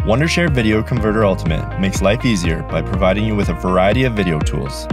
Wondershare Video Converter Ultimate makes life easier by providing you with a variety of video tools.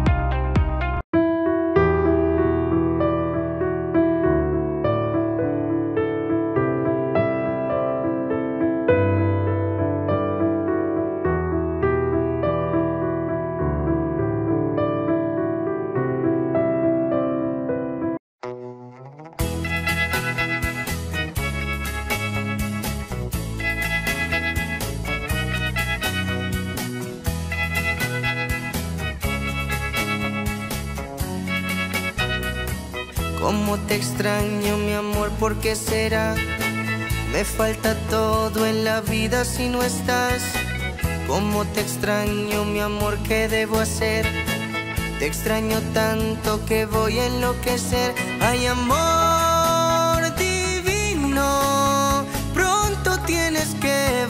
Cómo te extraño, mi amor, ¿por qué será? Me falta todo en la vida si no estás. Cómo te extraño, mi amor, ¿qué debo hacer? Te extraño tanto que voy a enloquecer. Ay, amor divino, pronto tienes que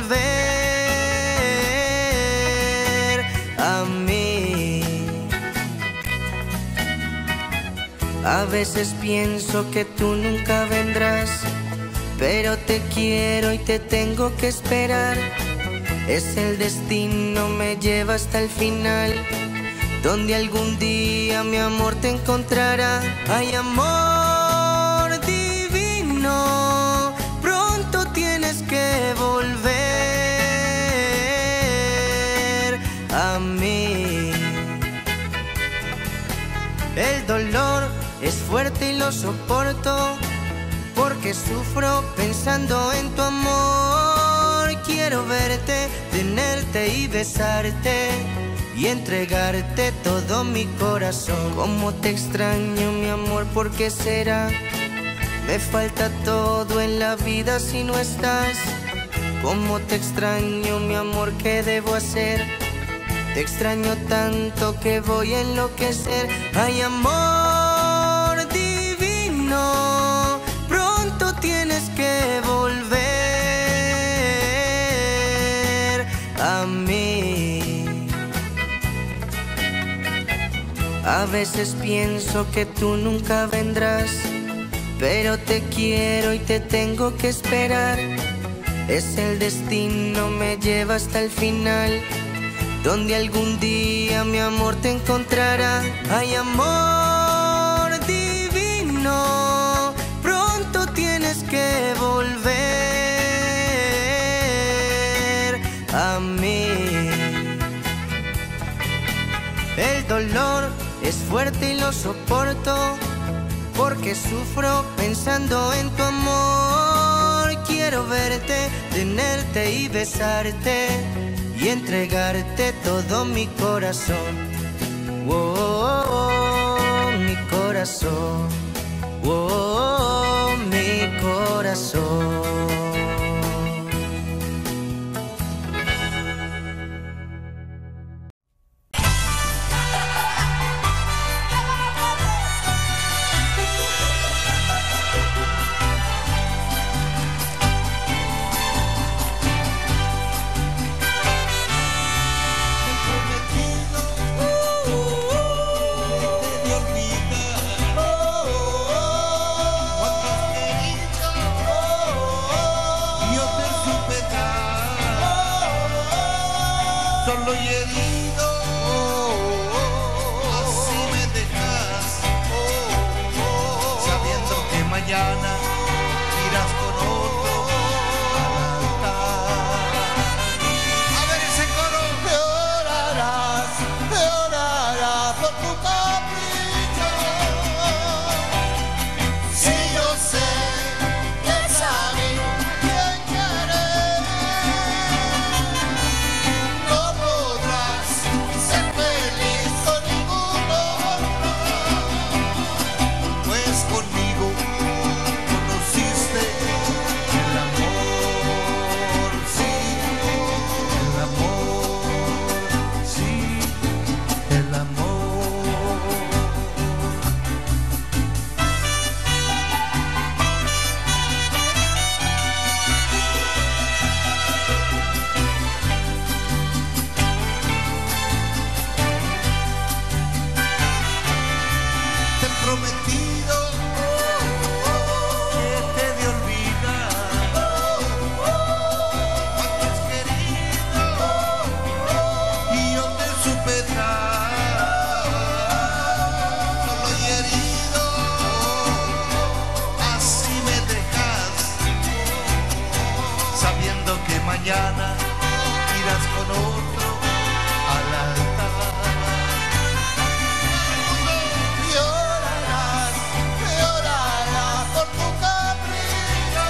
volver a mí. A veces pienso que tú nunca vendrás, pero te quiero y te tengo que esperar. Es el destino, me lleva hasta el final, donde algún día mi amor te encontrará. Ay, amor divino, pronto tienes que volver a mí. El dolor es fuerte y lo soporto, porque sufro pensando en tu amor. Quiero verte, tenerte y besarte, y entregarte todo mi corazón. Cómo te extraño, mi amor, ¿por qué será? Me falta todo en la vida si no estás. Cómo te extraño, mi amor, ¿qué debo hacer? Te extraño tanto que voy a enloquecer. Ay, amor divino, pronto tienes que volver a mí. A veces pienso que tú nunca vendrás, pero te quiero y te tengo que esperar. Es el destino, me lleva hasta el final, donde algún día mi amor te encontrará. Ay, amor divino, pronto tienes que volver a mí. El dolor es fuerte y lo soporto, porque sufro pensando en tu amor. Quiero verte, tenerte y besarte, y entregarte todo mi corazón. Oh, mi corazón. Oh, mi corazón. Solo y herido, así me dejas, sabiendo que mañana irás con otro al altar. A ver ese coro. Llorarás por tu capricho. Si yo sé que sabes quién quieres, no podrás mañana irás con otro al altar. Llorarás, llorarás por tu capricho.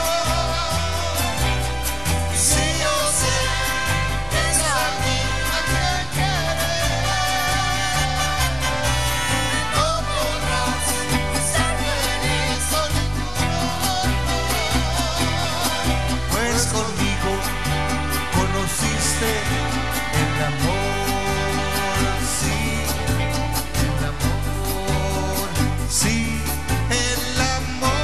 Si yo sé que es a mí a quien quieres, no podrás ser feliz con ninguno. Pues conmigo conociste el amor, sí, el amor, sí, el amor.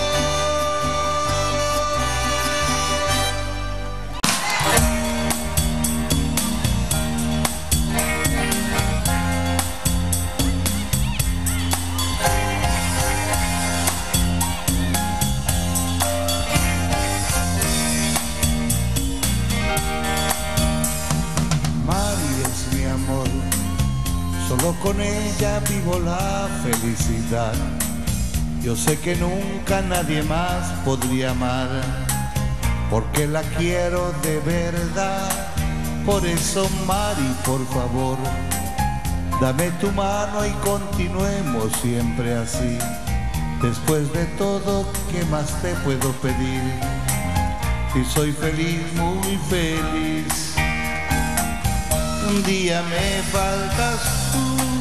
Mari es mi amor, solo con ella vivo la felicidad. Yo sé que nunca nadie más podría amar, porque la quiero de verdad. Por eso, Mari, por favor, dame tu mano y continuemos siempre así. Después de todo, ¿qué más te puedo pedir? Si soy feliz, muy feliz. Un día me faltas tú,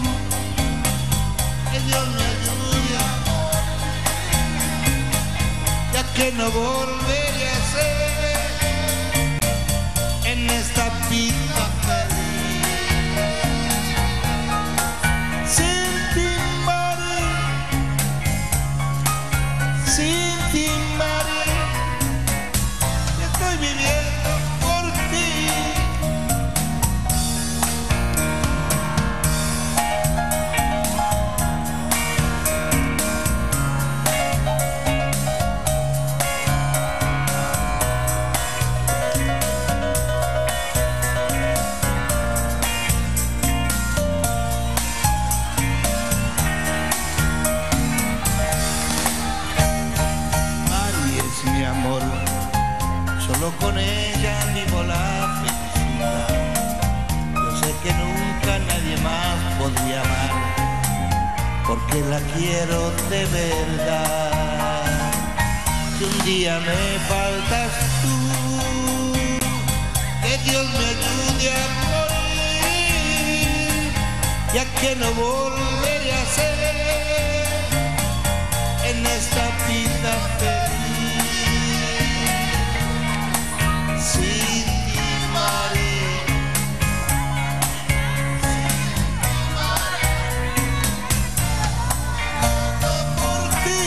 que Dios me ayude, ya que no volveré a ser en esta vida feliz. Sin ti, Mari, sin ti, Mari, estoy viviendo por ti. Mari es mi amor, solo con ella vivo la felicidad. Yo sé que nunca nadie más podría amar, porque la quiero de verdad. Si un día me faltas tú, que Dios me ayude a morir, ya que no volveré a ser en esta vida feliz. Sin ti, Mari, todo por ti.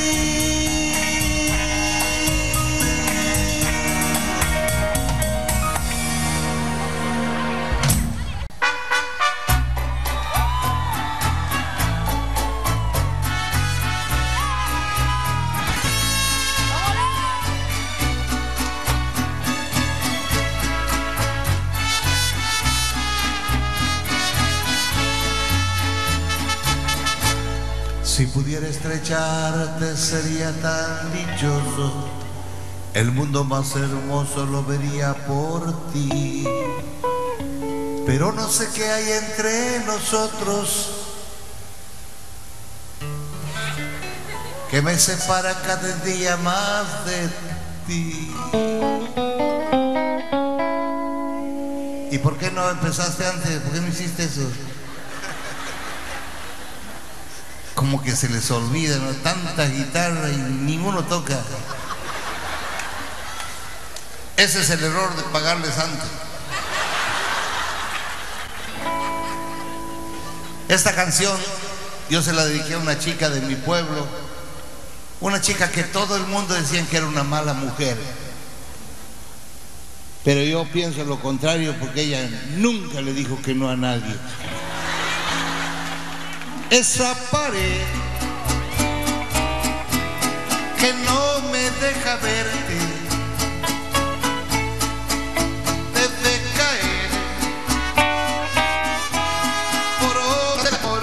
Si pudiera estrecharte sería tan dichoso, el mundo más hermoso lo vería por ti. Pero no sé qué hay entre nosotros que me separa cada día más de ti. ¿Y por qué no empezaste antes? ¿Por qué no hiciste eso? Como que se les olvida, ¿no? Tanta guitarra y ninguno toca. Ese es el error de pagarles antes. Esta canción yo se la dediqué a una chica de mi pueblo, una chica que todo el mundo decían que era una mala mujer, pero yo pienso lo contrario, porque ella nunca le dijo que no a nadie. Esa pared que no me deja verte debe caer por otro amor.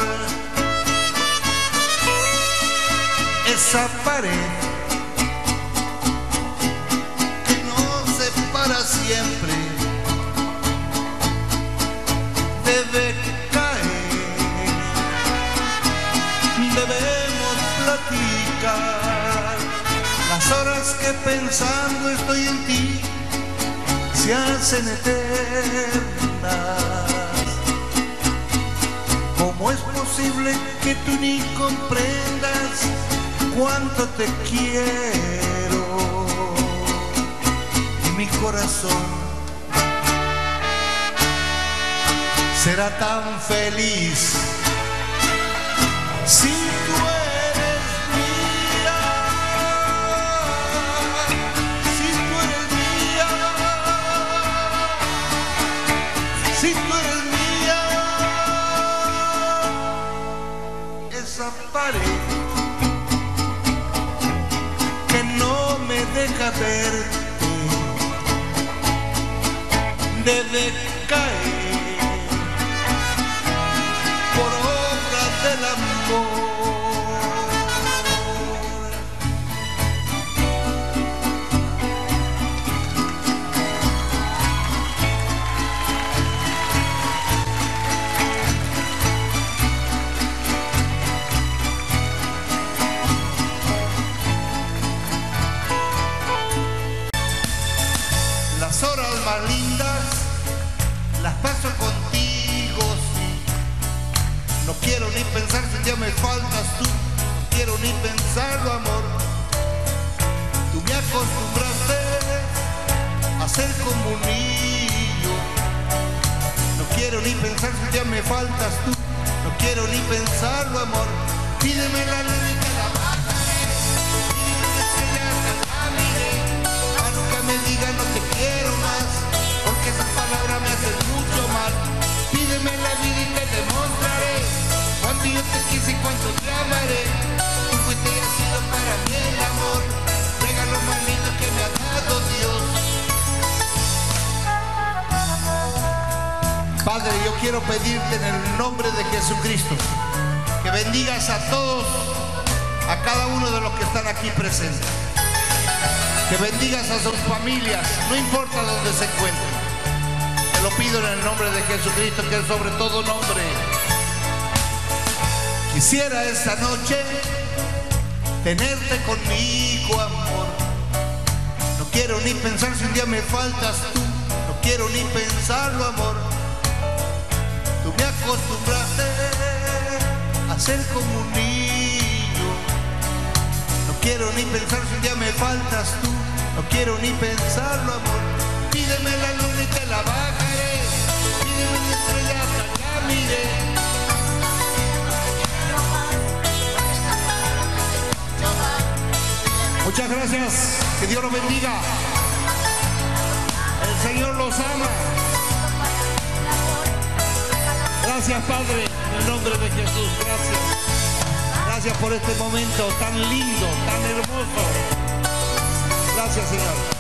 Esa pared que nos separa siempre debe caer. Debemos platicar las horas que pensando estoy en ti se hacen eternas. ¿Cómo es posible que tú ni comprendas cuánto te quiero? Mi corazón será tan feliz si tú eres mía, si tú eres mía, si tú eres mía. Esa pared que no me deja verte debe caer por obra del amor. Las horas más lindas las paso contigo, sí. No quiero ni pensar si ya me faltas tú. No quiero ni pensarlo, amor. Tú me acostumbraste a ser como un niño. No quiero ni pensar si ya me faltas tú. No quiero ni pensarlo, amor. Pídeme la luz y te la bajaré. Pídeme una estrella hasta la miré. A nunca me digas no te quiero más, porque esas palabras me hacen mucho mal. Pídeme la vida y te demostraré cuánto yo te quise y cuánto te amaré. Tú fuiste y has sido para mí el amor, regalo más lindo que me ha dado Dios. Padre, yo quiero pedirte en el nombre de Jesucristo que bendigas a todos, a cada uno de los que están aquí presentes. Que bendigas a sus familias, no importa dónde se encuentren. Te lo pido en el nombre de Jesucristo, que es sobre todo nombre. Quisiera esta noche tenerte conmigo, amor. No quiero ni pensar si un día me faltas tú. No quiero ni pensarlo, amor. Tú me acostumbraste a ser como un niño. No quiero ni pensar si un día me faltas tú. No quiero ni pensarlo, amor. Pídeme la luna y te la bajaré. Pídeme una estrella hasta la miré. Muchas gracias. Que Dios los bendiga. El Señor los ama. Gracias, Padre, en el nombre de Jesús. Gracias. Gracias por este momento tan lindo, tan hermoso. Gracias, Señor.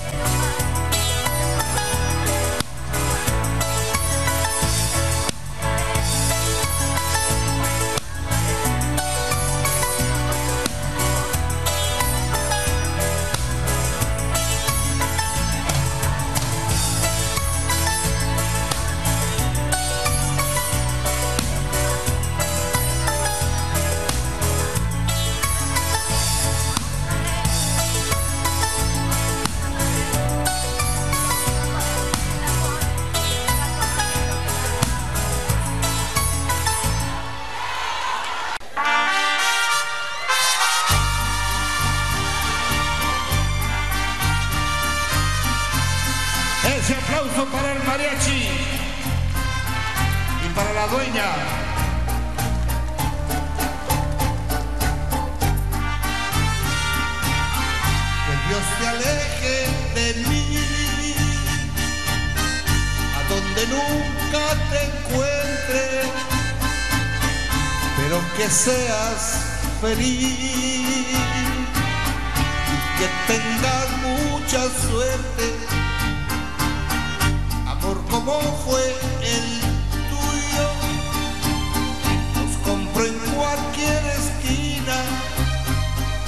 Ese aplauso para el mariachi y para la dueña. Que Dios te aleje de mí, a donde nunca te encuentre, pero que seas feliz y que tengas mucha suerte. Como fue el tuyo, los compro en cualquier esquina.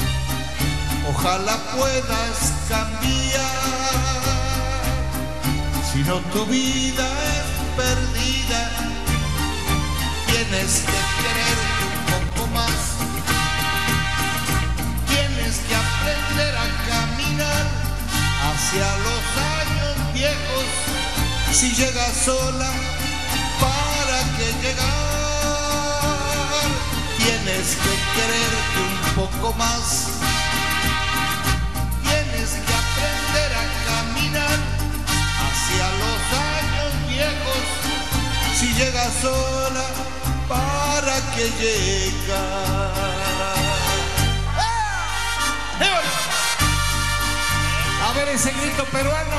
Ojalá puedas cambiar Si no, tu vida es perdida. Tienes que quererte un poco más. Tienes que aprender a caminar hacia los años viejos. Si llegas sola, ¿para qué llegar? Tienes que quererte un poco más. Tienes que aprender a caminar hacia los años viejos. Si llegas sola, ¿para qué llegar? A ver ese grito peruano.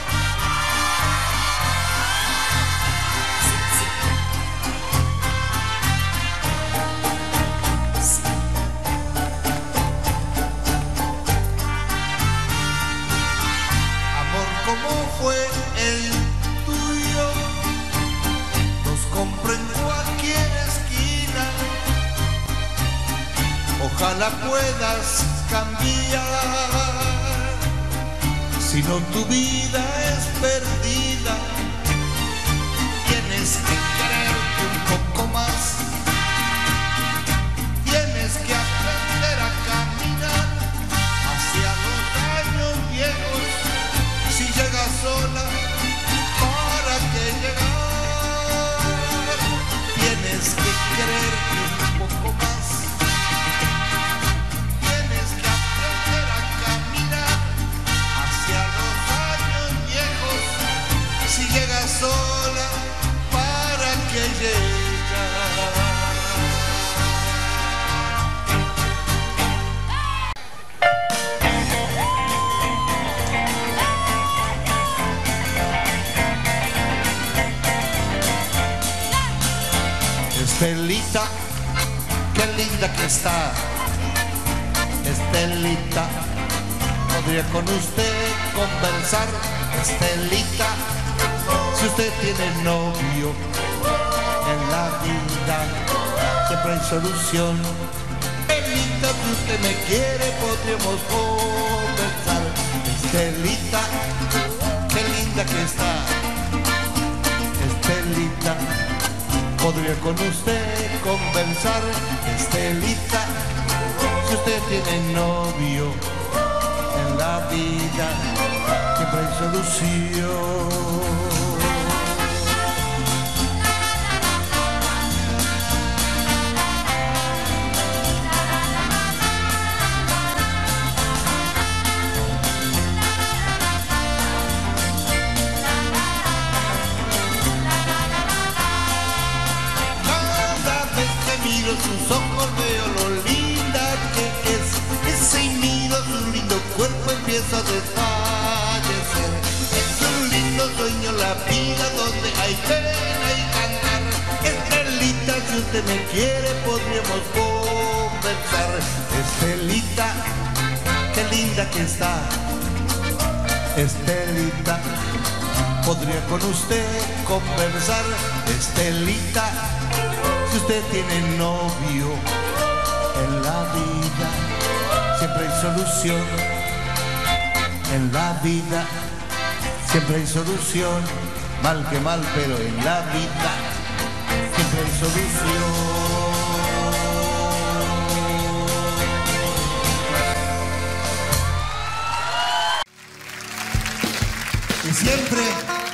Amor, ¿cómo fue el tuyo? Nos compró en cualquier esquina. Ojalá puedas cambiar. Si no, tu vida es perdida. Tienes que quererte un poco más. Tienes que aprender a caminar hacia los años viejos. Si llegas sola, ¿para qué llegar? Tienes que quererte un poco más. Tienes que aprender a caminar hacia los años viejos. Si llegas sola, ¿para qué llegar? Estelita, qué linda que está. Estelita, podría con usted conversar. Estelita, si usted tiene novio en la vida, siempre hay solución. Estelita, si usted me quiere, podríamos conversar. Estelita, qué linda que está. Estelita, podría con usted conversar. Estelita, si usted tiene novio en la vida, siempre hay solución. Sus ojos veo lo linda que es. Ese y miro su lindo cuerpo, empiezo a desfallecer. Es un lindo sueño la vida donde hay pena y cantar. Estelita, si usted me quiere, podríamos conversar. Estelita, qué linda que está. Estelita, podría con usted conversar. Estelita, si usted tiene novio en la vida, siempre hay solución. En la vida siempre hay solución. Mal que mal, pero en la vida siempre hay solución. Y siempre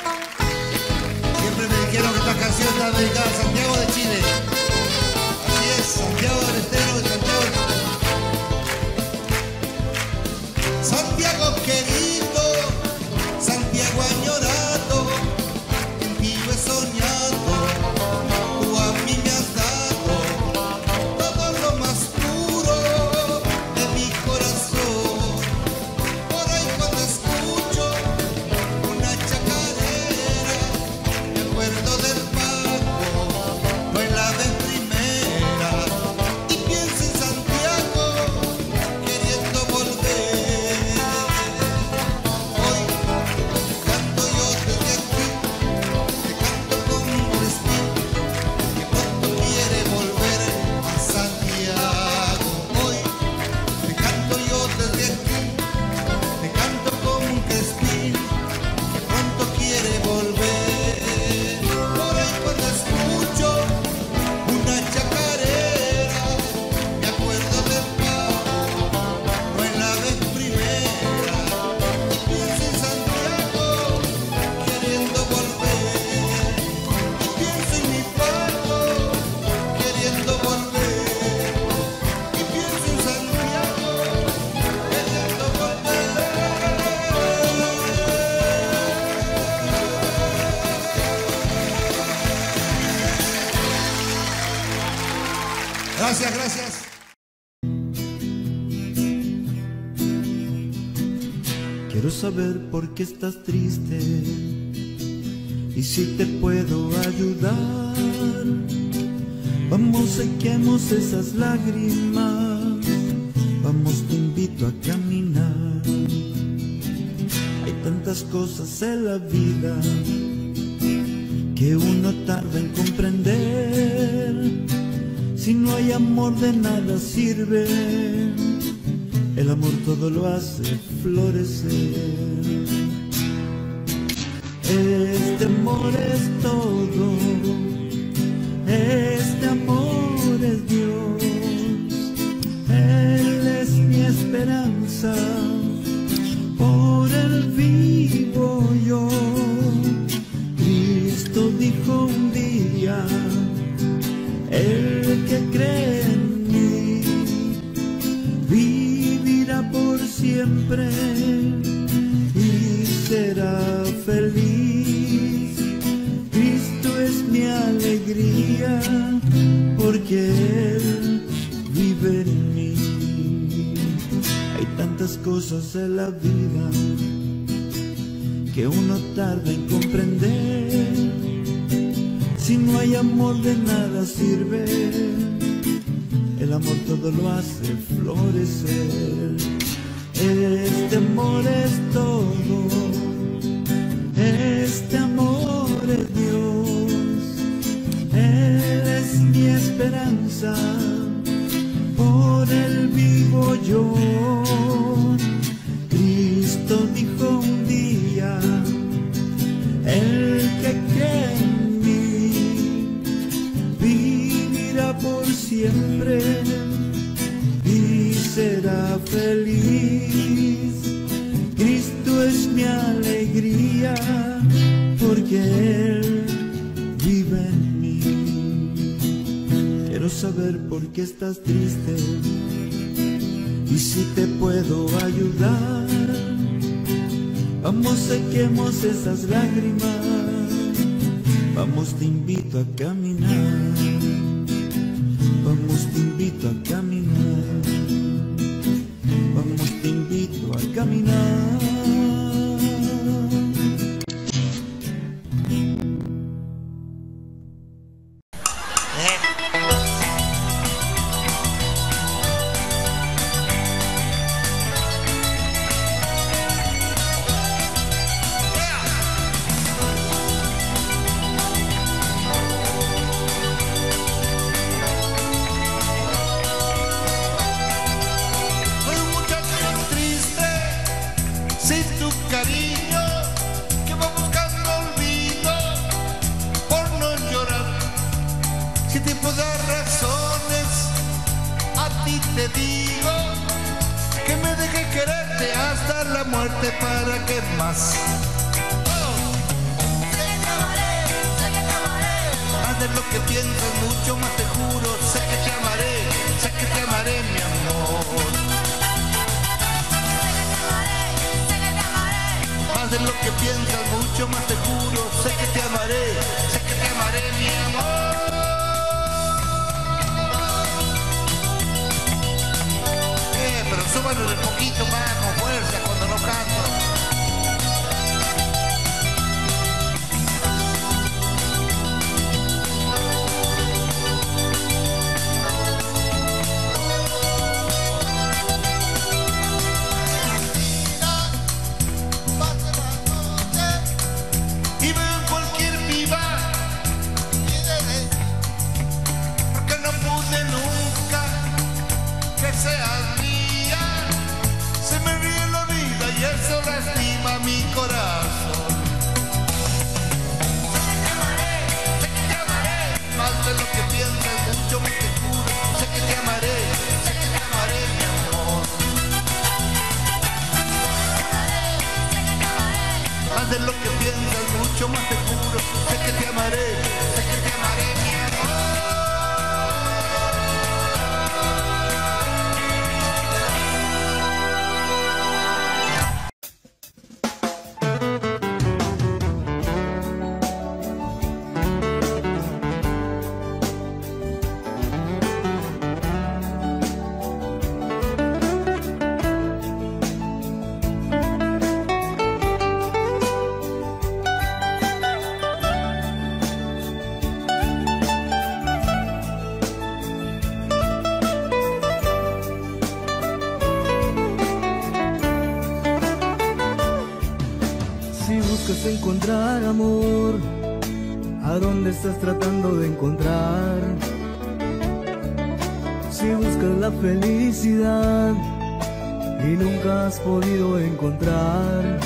me dijeron que esta canción está dedicada a Santiago de Chile. Así es, Santiago del Estero de Santiago. Santiago querido, Santiago añorado, en ti he soñado, tú a mí me has dado todo lo más puro de mi corazón. Por ahí cuando escucho una chacarera, me acuerdo del pago, no en la de primera, y pienso en Gracias, gracias. Quiero saber por qué estás triste y si te puedo ayudar. Vamos, sequemos esas lágrimas. Vamos, te invito a caminar. Hay tantas cosas en la vida que uno tarda en comprender. Si no hay amor, de nada sirve. El amor todo lo hace florecer. Este amor es todo. Este amor es Dios. Él es mi esperanza. Por Él vivo yo. Cristo dijo un día: el que cree en mí vivirá por siempre y será feliz. Cristo es mi alegría, porque Él vive en mí. Hay tantas cosas en la vida que uno tarda en comprender. Si no hay amor, de nada sirve. El amor todo lo hace florecer. Este amor es todo. Este amor es Dios. Él es mi esperanza. Por Él vivo yo. Cristo dijo un día: el que cree en mí vivirá por siempre y será feliz. Cristo es mi alegría, porque Él vive en mí. Quiero saber por qué estás triste y si te puedo ayudar. Vamos, sequemos esas lágrimas. Vamos, te invito a caminar. Vamos, te invito a caminar. Vamos, te invito a caminar. Seas mía, se me encontrar amor, ¿a dónde estás tratando de encontrar? Si buscas la felicidad y nunca has podido encontrar,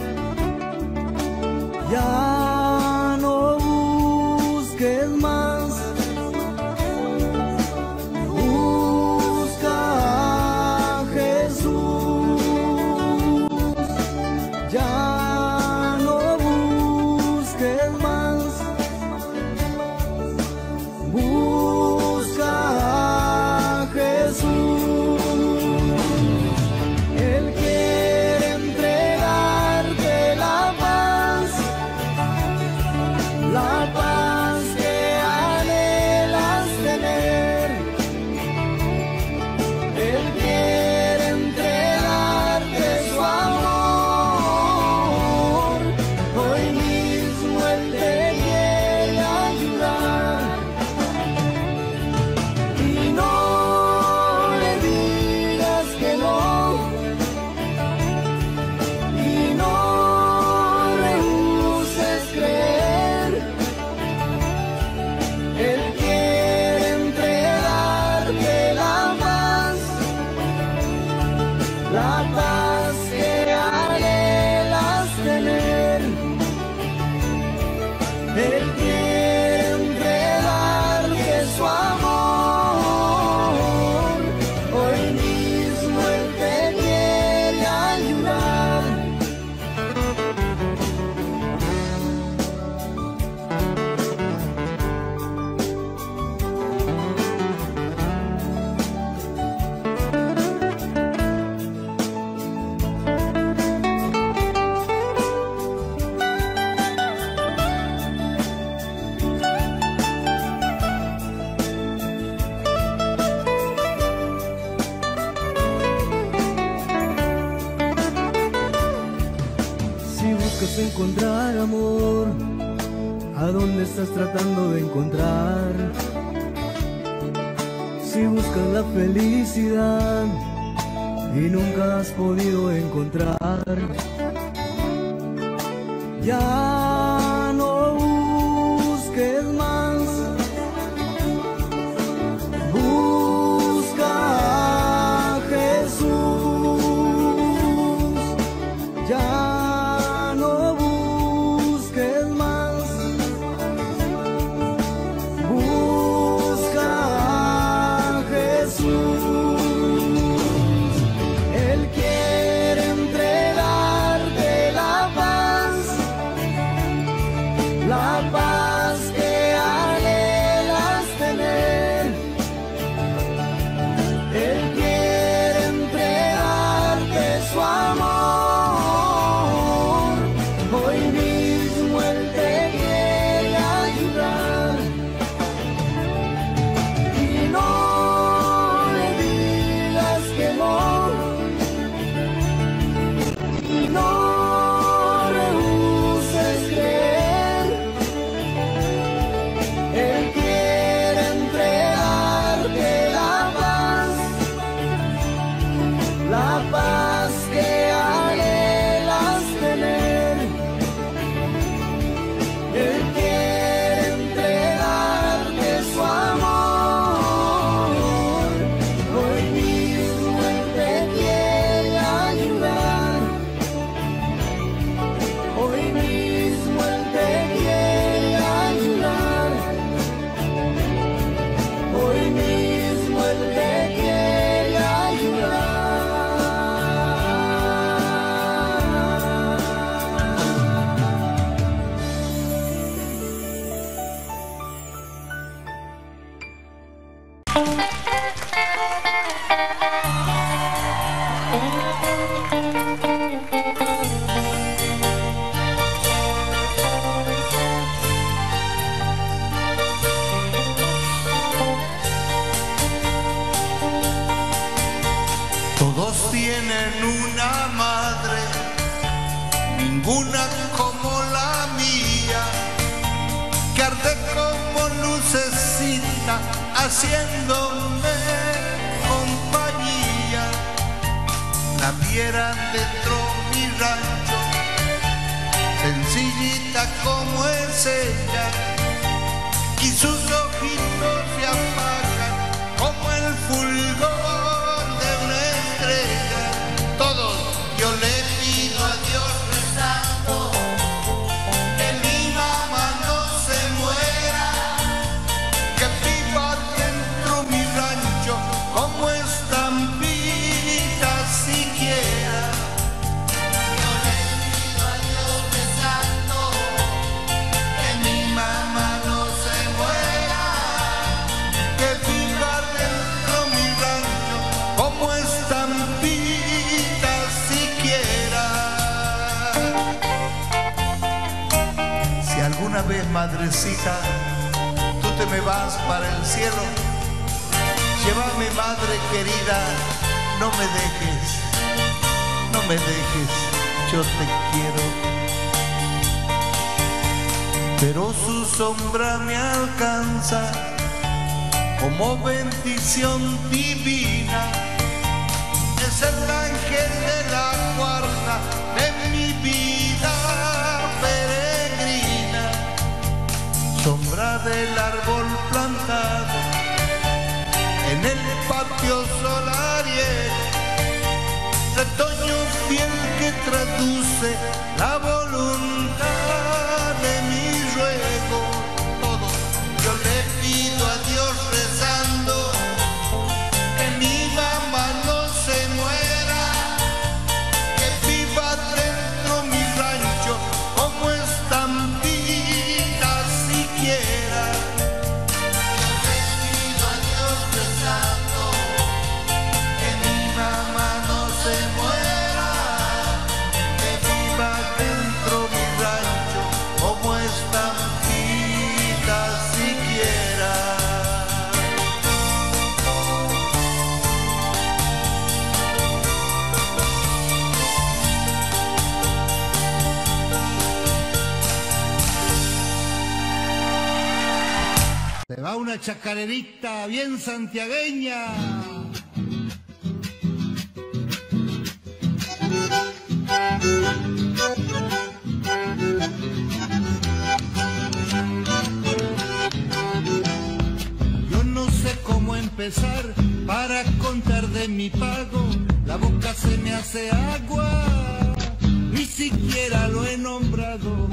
ya no busques más. Busca a Jesús. Ya no busques más. Busca a Jesús. Él quiere entregarte la paz que anhelas tener. Él quiere entregarte su amor. Hoy mismo Él te quiere ayudar. Y no le digas que no. Y no rehuses creer. Él quiere entregarte la paz que anhelas tener. Él quiere entregarte su amor. Hoy mismo Él te quiere ayudar. Si buscas encontrar amor, ¿a dónde estás tratando de encontrar? Si buscas la felicidad y nunca has podido encontrar, ya no busques más. Busca a Jesús. Ya no busques más. Busca a Jesús. Él quiere entregarte la paz que anhelas tener. Él quiere entregarte su amor. Hoy mismo Él te quiere ayudar. Y no le digas que no. Y no rehuses creer. Él quiere entregarte la paz que anhelas tener. Él quiere entregarte su amor. Hoy mismo Él te quiere ayudar. Hoy mismo Él te quiere ayudar. Hoy mismo Él te quiere ayudar. Todos tienen una madre, ninguna como la mía, que arde como lucecita, haciéndome compañía. La viera dentro mi rancho, sencilla como es ella, y sus ojitos se apagan como el fulgor de una estrella. Todos, yo le pido a Dios rezando que mi mamá no se muera, que viva dentro mi rancho como estampita siquiera. Yo le pido a Dios rezando que mi mamá no se muera, que viva dentro mi rancho como estampita siquiera. Si alguna vez, madrecita, tú te me vas para el cielo, llévame, madre querida, no me dejes, no me dejes, yo te quiero. Pero su sombra me alcanza como bendición divina. Es el ángel de la guarda de mi vida peregrina. Sombra del árbol plantado en el patio solariel, retoño fiel que traduce la voluntad de mi ruego. Todo yo le pido a Dios rezando que mi mamá no se muera, que viva dentro mi rancho como estampita siquiera. Yo le pido a Dios rezando que mi mamá no se muera, que viva dentro mi rancho como estampita siquiera. Se va una chacarerita bien santiagueña. Yo no sé cómo empezar para contar de mi pago, la boca se me hace agua, ni siquiera lo he nombrado.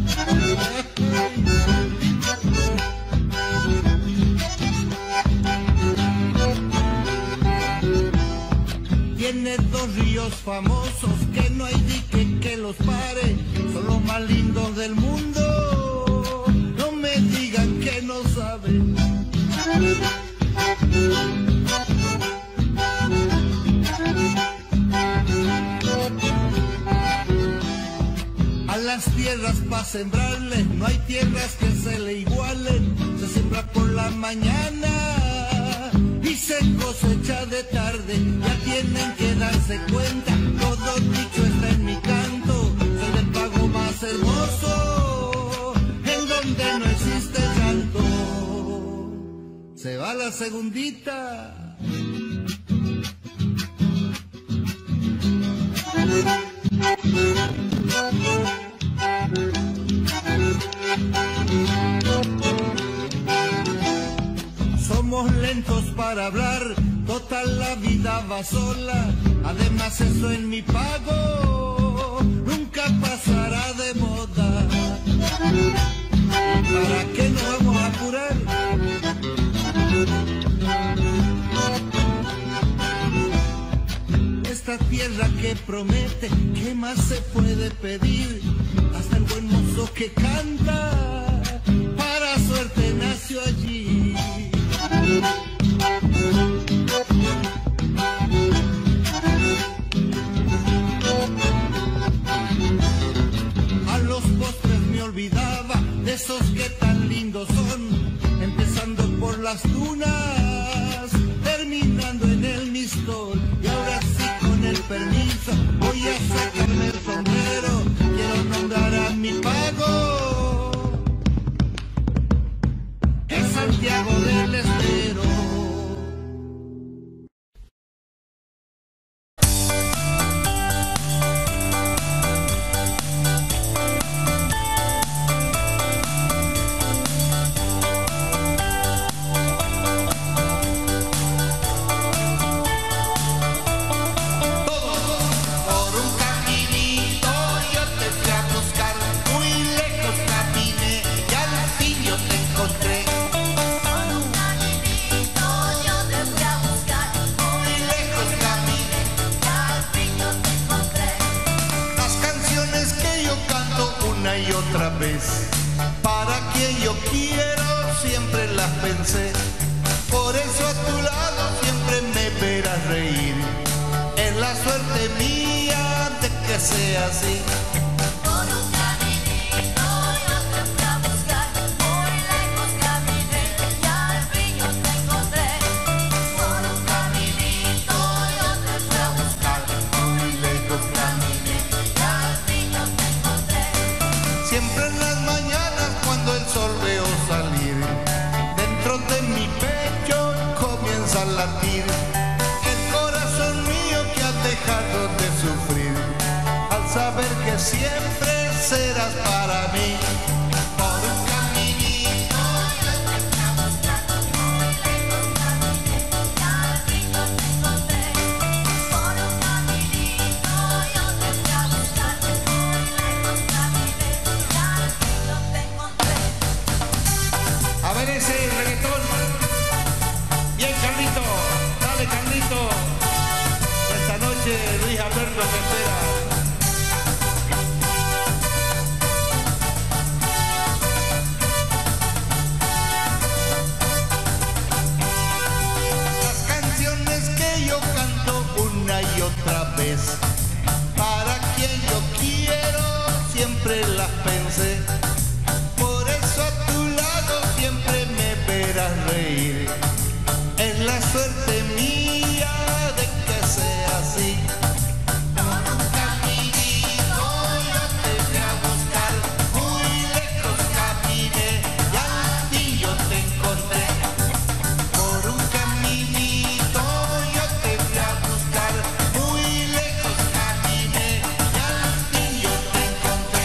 Tiene dos ríos famosos que no hay dique que los pare, son los más lindos del mundo, no me digan que no saben. A las tierras para sembrarles, no hay tierras que se le igualen, se siembra por la mañana y se cosecha de tarde, ya tienen que darse cuenta, todo dicho está en mi canto, soy el pago más hermoso, en donde no existe llanto. Se va la segundita. Somos lentos para hablar, total la vida va sola, además eso en mi pago nunca pasará de moda. ¿Para qué nos vamos a apurar? Esta tierra que promete, ¿qué más se puede pedir? Hasta el buen mozo que canta, para suerte nació allí. A los postres me olvidaba de esos que tan lindos son, empezando por las dunas, terminando en el Mistol. Y ahora sí, con el permiso, voy a sacarme el sombrero, quiero nombrar a mi pago, es Santiago del Estero. sea así. Por un caminito yo te fui a buscar, muy lejos caminé y al fin yo te encontré. Por un caminito yo te fui a buscar, muy lejos caminé y al fin yo te encontré. Siempre en las mañanas cuando el sol veo salir, dentro de mi pecho comienza a latir el corazón mío que ha dejado de sufrir, al saber que siempre serás para mí. Por un caminito Yo te fui a buscar, muy lejos caminé y al fin yo te encontré. Por un caminito yo te fui a buscar, muy lejos caminé y al fin yo te encontré. a ver ese reggaetón. Bien, Carlito, dale, Carlito. Esta noche Luis Alberto te espera. Las canciones que yo canto una y otra vez, para quien yo quiero siempre las pensé. Por eso a tu lado siempre me verás reír. Es la suerte mía de que sea así. Por un caminito yo te fui a buscar, muy lejos caminé y al fin yo te encontré. Por un caminito yo te fui a buscar, muy lejos caminé y al fin yo te encontré.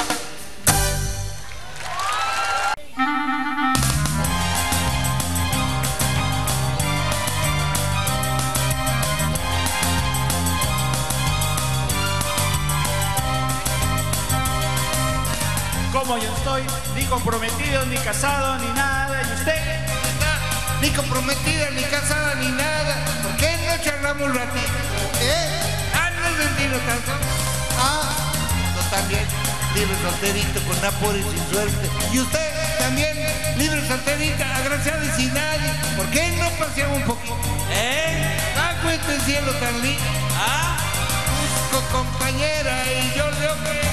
Como yo estoy ni comprometido, ni casado, ni nada, ¿y usted? Ni comprometida, ni casada, ni nada. ¿Por qué no charlamos un ratito? No es mentira tanto. Yo también, libre solterito, con apuro y sin suerte. Y usted también, libre solterita, agraciada y sin nadie. ¿Por qué no paseamos un poquito? Cuesta el cielo tan lindo. Busco compañera y yo le ofrezco.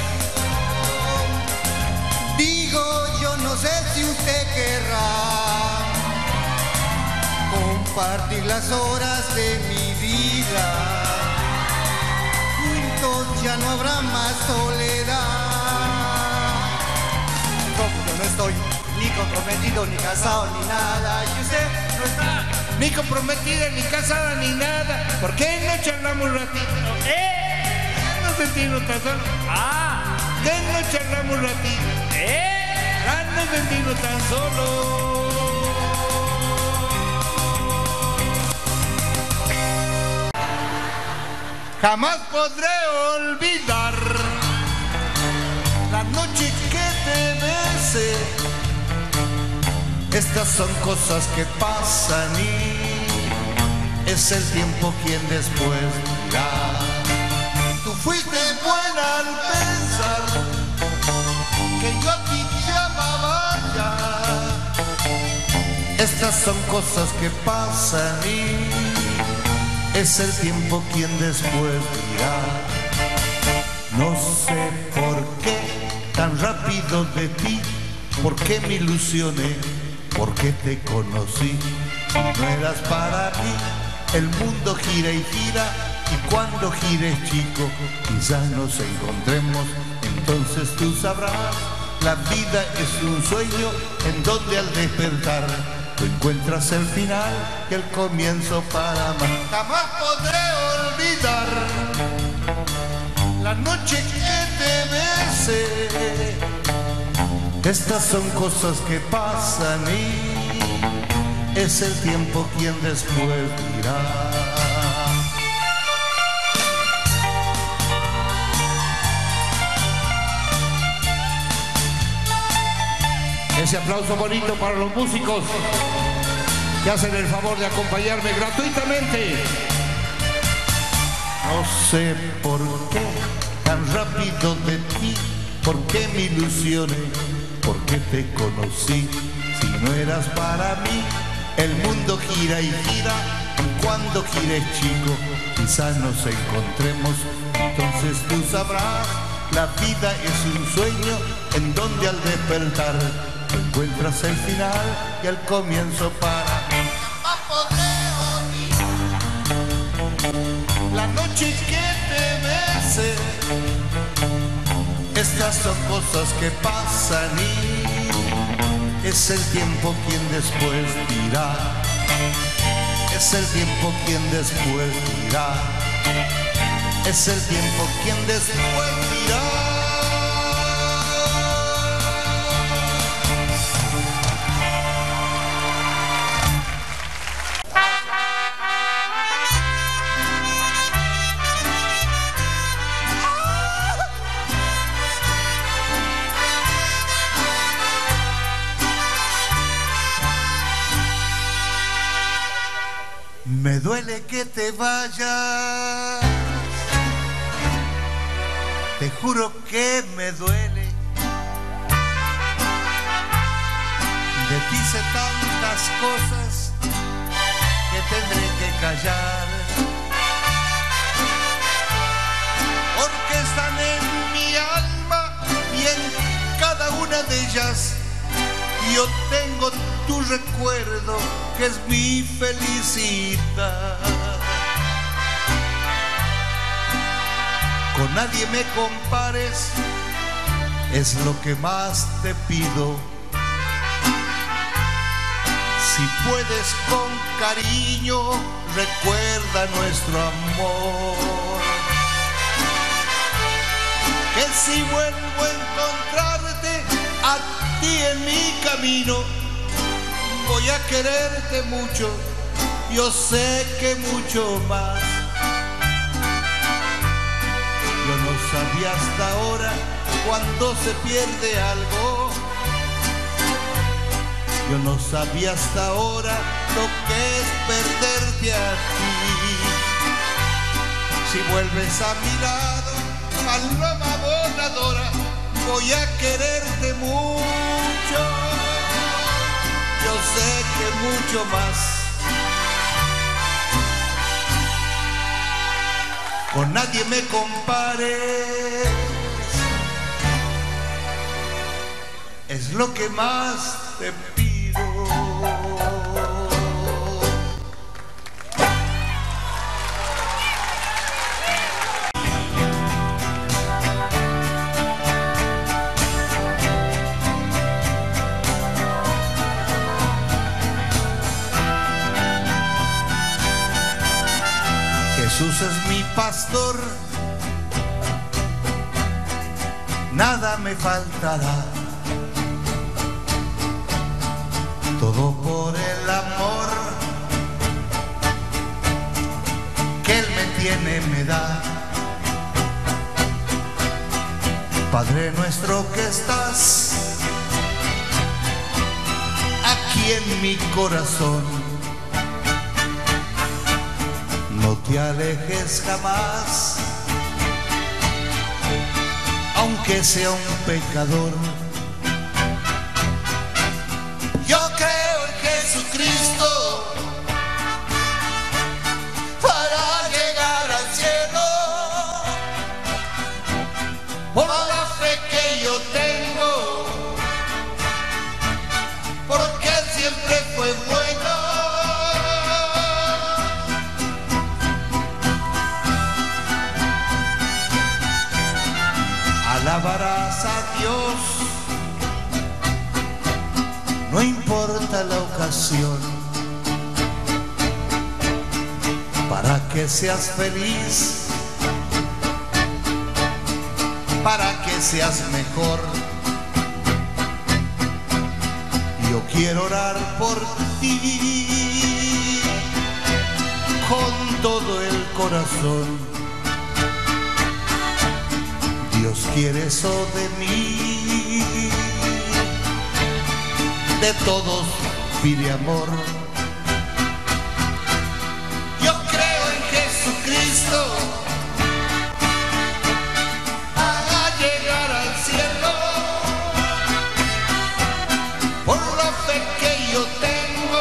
Digo, yo no sé si usted querrá compartir las horas de mi vida. Juntos ya no habrá más soledad. Como yo no estoy ni comprometido, ni casado, ni nada, y usted no está Ni comprometida, ni casada, ni nada. ¿Por qué no charlamos un ratito? No sentimos tan solo. ¿Por qué no charlamos un ratito? No sentimos tan solo. Jamás podré olvidar la noche que te besé. Estas son cosas que pasan y es el tiempo quien después dirá. Tú fuiste buena al pensar que yo a ti te amaba ya. Estas son cosas que pasan y es el tiempo quien después dirá. No sé por qué tan rápido de ti, por qué me ilusioné, por qué te conocí. Si no eras para mí, el mundo gira y gira, y cuando gires, chico, quizás nos encontremos. Entonces tú sabrás, la vida es un sueño en donde al despertar tú encuentras el final y el comienzo para amar. Jamás podré olvidar la noche que te besé. Estas son cosas que pasan y es el tiempo quien después dirá. Ese aplauso bonito para los músicos que hacen el favor de acompañarme gratuitamente. No sé por qué tan rápido de ti, por qué me ilusioné, por qué te conocí. Si no eras para mí, el mundo gira y gira, y cuando gires, chico, quizás nos encontremos. entonces tú sabrás, la vida es un sueño en donde al despertar encuentras el final y el comienzo para la noche que te bese. Estas son cosas que pasan y es el tiempo quien después dirá. Es el tiempo quien después dirá. Es el tiempo quien después dirá. Me duele que te vayas, te juro que me duele. De ti sé tantas cosas que tendré que callar, porque están en mi alma y en cada una de ellas yo tengo tu recuerdo, que es mi felicidad. Con nadie me compares, es lo que más te pido. Si puedes con cariño, recuerda nuestro amor. Que si vuelvo a encontrarte a ti en mi camino, voy a quererte mucho, yo sé que mucho más. Yo no sabía hasta ahora cuando se pierde algo. Yo no sabía hasta ahora lo que es perderte a ti. Si vuelves a mi lado, paloma voladora, voy a quererte mucho. Yo sé que mucho más. Con nadie me compares, es lo que más te pido. Jesús es mi pastor, nada me faltará. Todo por el amor que Él me tiene, me da. Padre nuestro que estás aquí en mi corazón, no te alejes jamás, aunque sea un pecador. Yo creo en Jesucristo para llegar al cielo, por la fe que yo tengo, porque Él siempre fue bueno. Alabarás a Dios, no importa la ocasión, para que seas feliz, para que seas mejor. Yo quiero orar por ti con todo el corazón. Dios quiere eso de mí, de todos pide amor. Yo creo en Jesucristo para llegar al cielo, por la fe que yo tengo,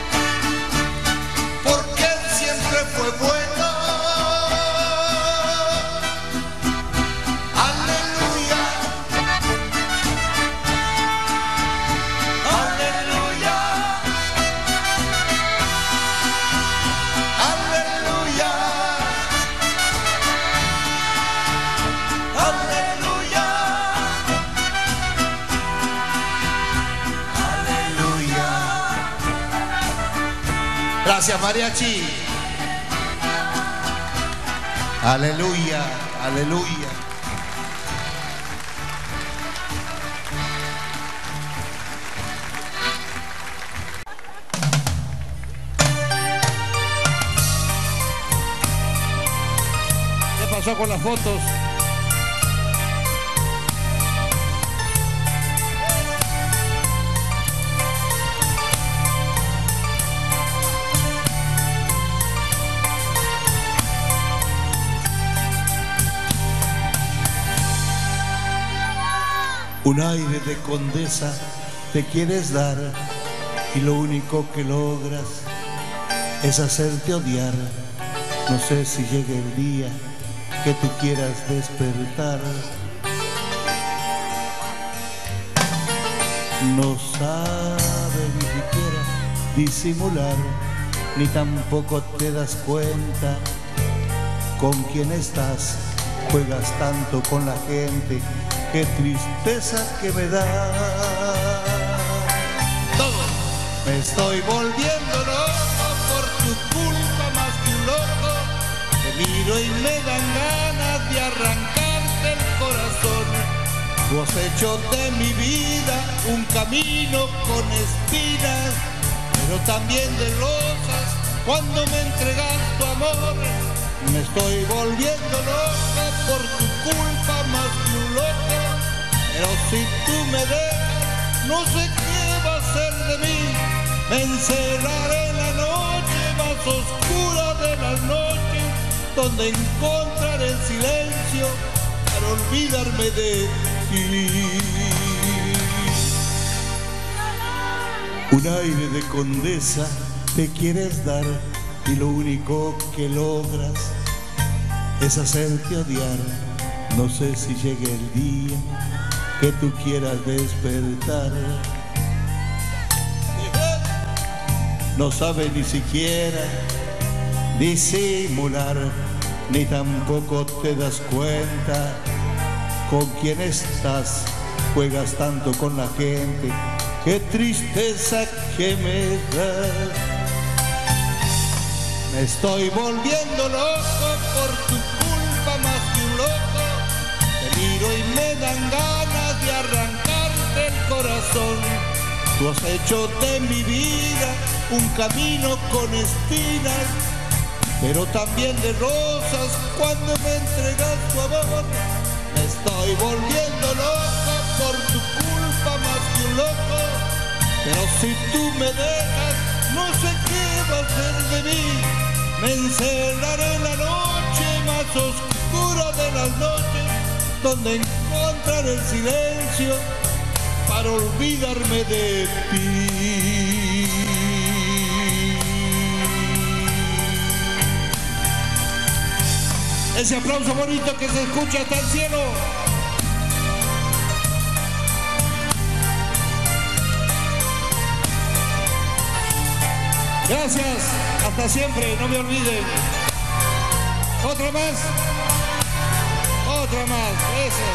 porque Él siempre fue bueno. Gracias, mariachi. Aleluya, aleluya. ¿Qué pasó con las fotos? Un aire de condesa te quieres dar y lo único que logras es hacerte odiar. No sé si llegue el día que tú quieras despertar. No sabe ni siquiera disimular, ni tampoco te das cuenta con quién estás. Juegas tanto con la gente, qué tristeza que me da. Todo. Me estoy volviendo loco por tu culpa, más que un loco. Te miro y me dan ganas de arrancarte el corazón. Tú has hecho de mi vida un camino con espinas, pero también de rosas cuando me entregas tu amor. Me estoy volviendo loco por tu culpa, más que un loco. Pero si tú me dejas, no sé qué va a ser de mí. Me encerraré en la noche más oscura de las noches, donde encontraré el silencio para olvidarme de ti. Un aire de condesa te quieres dar y lo único que logras es hacerte odiar. No sé si llegue el día que tú quieras despertar. No sabe ni siquiera disimular, ni tampoco te das cuenta con quién estás. Juegas tanto con la gente, qué tristeza que me das. Me estoy volviendo loco por tu culpa, más que un loco. Te miro y me dan ganas de arrancarte el corazón. Tú has hecho de mi vida un camino con espinas, pero también de rosas cuando me entregas tu amor. Me estoy volviendo loco por tu culpa, más que un loco. Pero si tú me dejas, no sé qué va a ser de mí. Me encerraré en la noche más oscura de las noches, donde encontraré el silencio para olvidarme de ti. Ese aplauso bonito que se escucha hasta el cielo. Gracias, hasta siempre, no me olviden. Otra más, eso.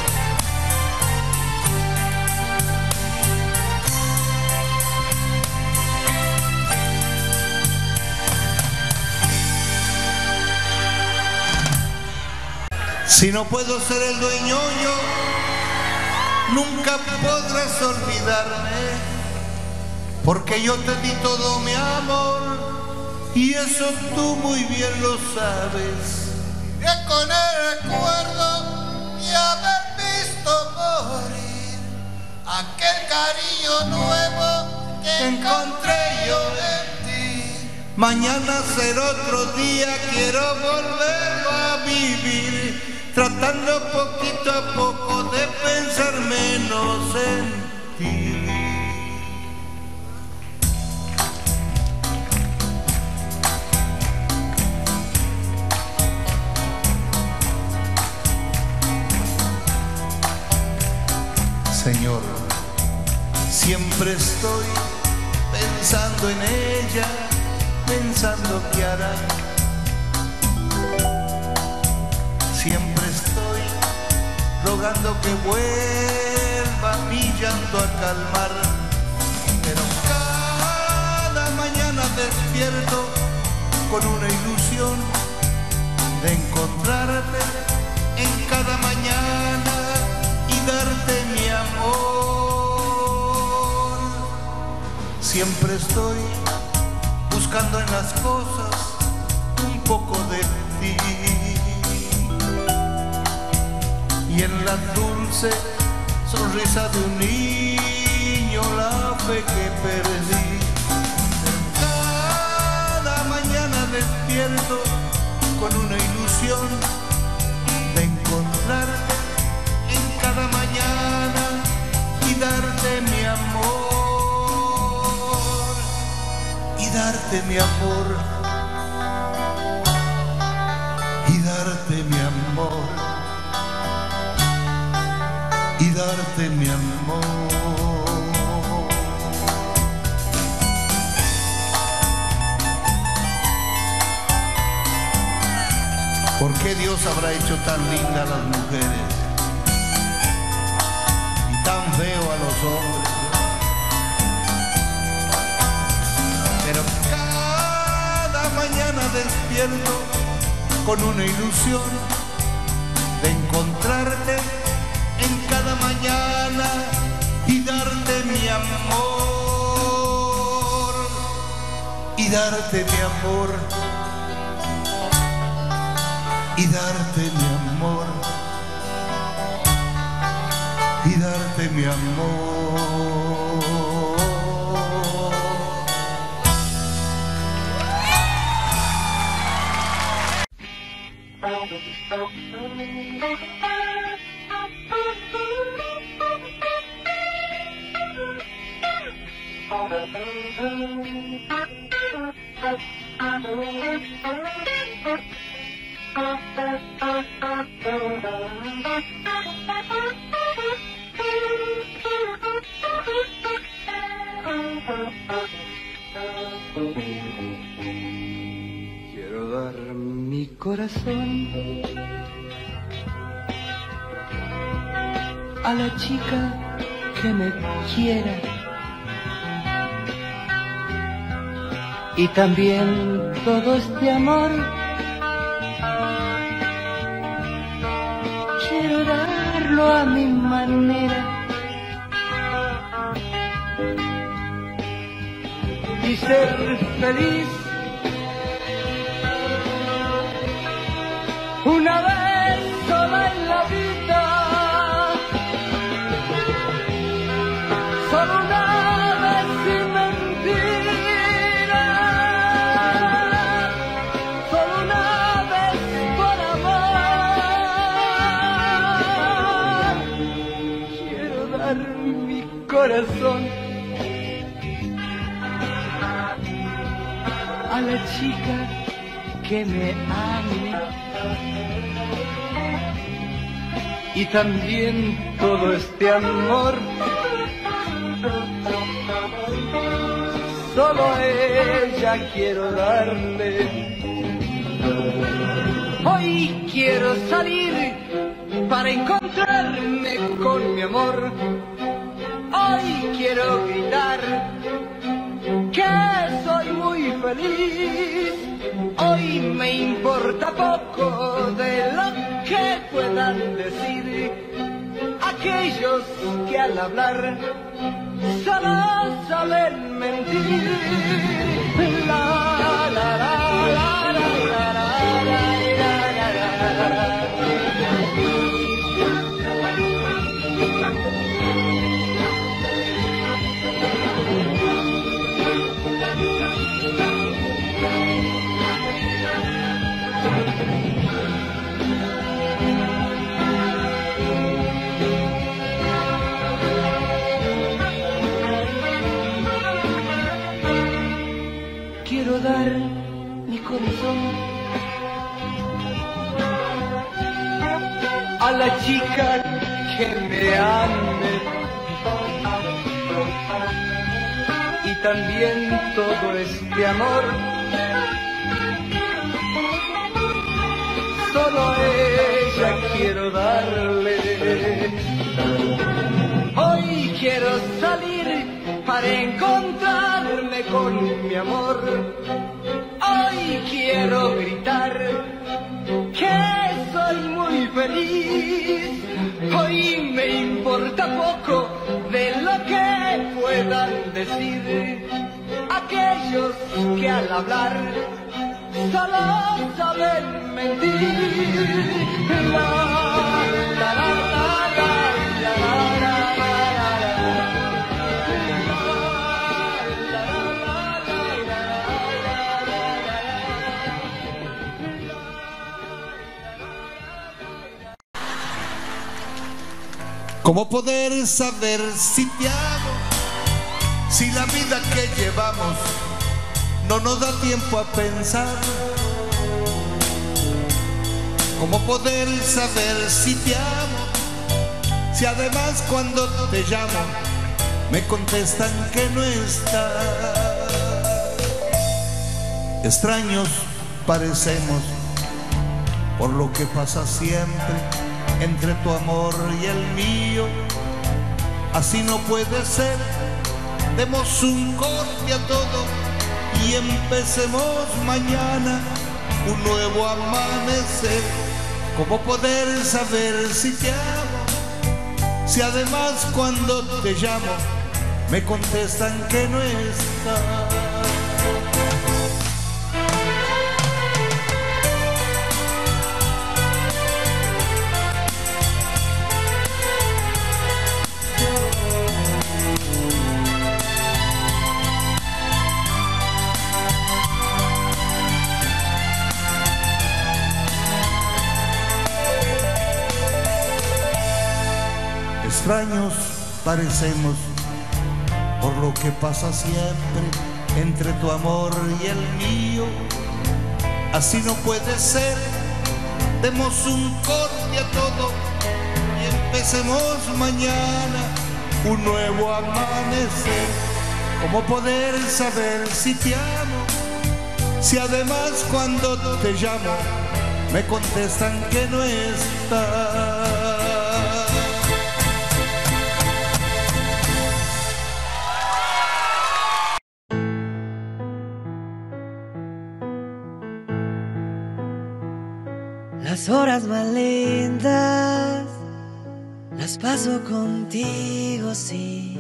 Si no puedo ser el dueño yo, nunca podrás olvidarme, porque yo te di todo mi amor y eso tú muy bien lo sabes. Ya con el recuerdo de haber visto morir aquel cariño nuevo que encontré yo en ti. Mañana será otro día, quiero volverlo a vivir, tratando poquito a poco de pensar menos en ti. Señor, siempre estoy pensando en ella, pensando qué hará. Siempre estoy rogando que vuelva mi llanto a calmar. Pero cada mañana despierto con una ilusión de encontrarte en cada mañana y darte mi amor. Siempre estoy buscando en las cosas un poco de ti, y en la dulce sonrisa de un niño la fe que perdí. Cada mañana despierto con una ilusión de encontrarte en cada mañana y darte mi amor, y darte mi amor, y darte mi amor, y darte mi amor. ¿Por qué Dios habrá hecho tan linda a las mujeres y tan feo a los hombres? Pero cada mañana despierto con una ilusión de encontrarte en cada mañana y darte mi amor, y darte mi amor, y darte mi amor, y darte mi amor. Quiero dar mi corazón a la chica que me quiera, y también todo este amor quiero darlo a mi manera y ser feliz una vez sola en la vida, solo una vez sin mentira, solo una vez por amar. Quiero dar mi corazón a la chica que me ame, y también todo este amor solo a ella quiero darle. Hoy quiero salir para encontrarme con mi amor. Hoy quiero gritar que soy muy feliz. Hoy me importa poco de lo que puedan decir aquellos que al hablar solo saben mentir. La, la, la, la, la, la, la, la, la, la. Quiero dar mi corazón a la chica que me ame, y también todo este amor solo a ella quiero darle. Hoy quiero salir para encontrarme con mi amor. Hoy quiero quiero gritar que soy muy feliz. Hoy me importa poco de lo que puedan decir aquellos que al hablar solo saben mentir. ¿Cómo poder saber si te amo? Si la vida que llevamos no nos da tiempo a pensar. ¿Cómo poder saber si te amo? Si además cuando te llamo me contestan que no estás. Extraños parecemos por lo que pasa siempre entre tu amor y el mío. Así no puede ser. Demos un corte a todo y empecemos mañana un nuevo amanecer. ¿Cómo poder saber si te amo? Si además cuando te llamo me contestan que no estás. Extraños parecemos por lo que pasa siempre entre tu amor y el mío. Así no puede ser. Demos un corte a todo y empecemos mañana un nuevo amanecer. ¿Cómo poder saber si te amo? Si además cuando te llamo me contestan que no estás. Las horas más lindas las paso contigo, sí.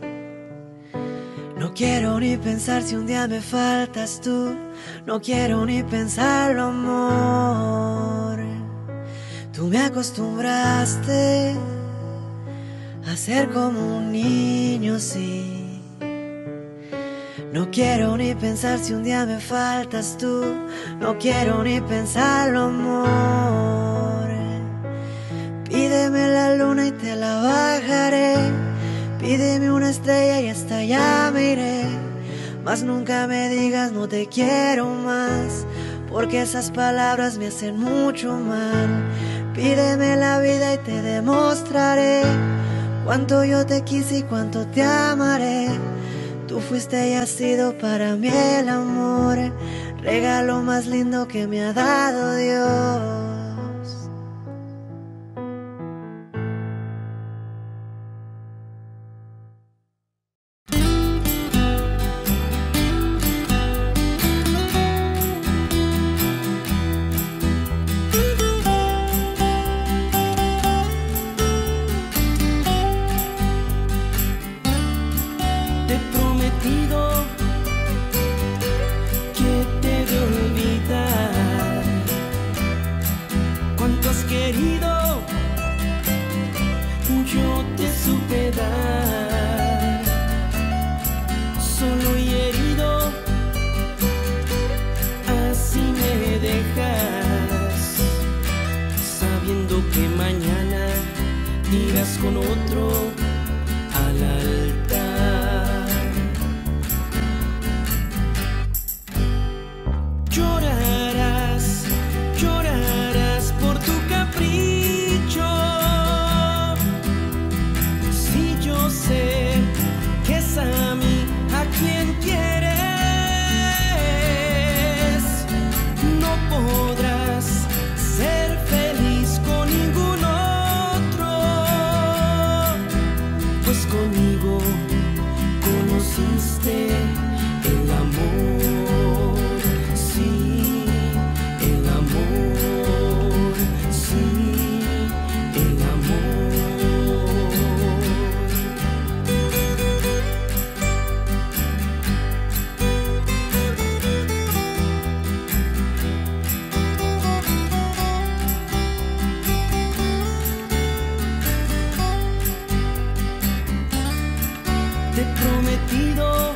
No quiero ni pensar si un día me faltas tú. No quiero ni pensarlo, amor. Tú me acostumbraste a ser como un niño, sí. No quiero ni pensar si un día me faltas tú. No quiero ni pensarlo, amor. Pídeme la luna y te la bajaré. Pídeme una estrella y hasta allá me iré. Mas nunca me digas no te quiero más, porque esas palabras me hacen mucho mal. Pídeme la vida y te demostraré cuánto yo te quise y cuánto te amaré. Tú fuiste y has sido para mí el amor, regalo más lindo que me ha dado Dios. Con otro al altar. Llorarás, llorarás por tu capricho. Si yo sé que es a mí a quien quieres, no podrás ser feliz con ninguno. Conmigo conociste el amor, sí. querido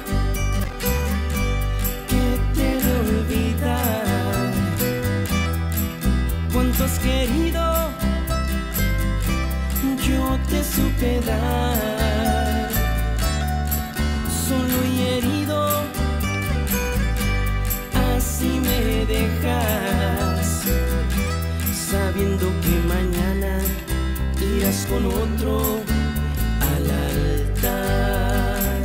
que te de olvidar. Cuánto has querido, yo te supe dar. Solo y herido, así me dejas, sabiendo que mañana irás con otro al altar.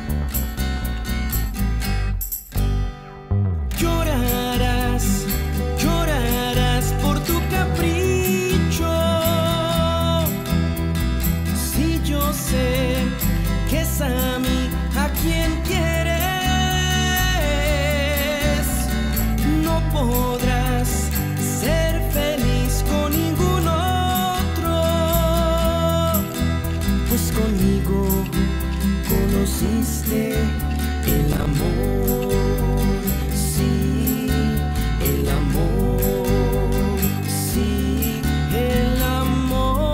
Llorarás, llorarás por tu capricho. Si yo sé que es a mí a quien quieres, no podrás ser feliz con ningún otro, pues conmigo conociste el amor. Sí, el amor. Sí, el amor.